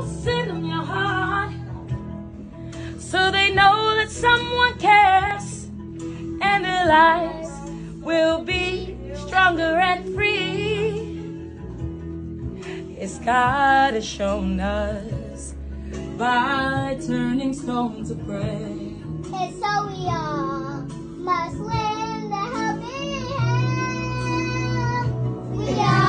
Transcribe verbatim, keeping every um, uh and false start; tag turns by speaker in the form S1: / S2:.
S1: pulse in your heart, so they know that someone cares, and their lives will be stronger and free. Yes, God has shown us by turning stone to bread.
S2: And so we all must lend a helping hand. We are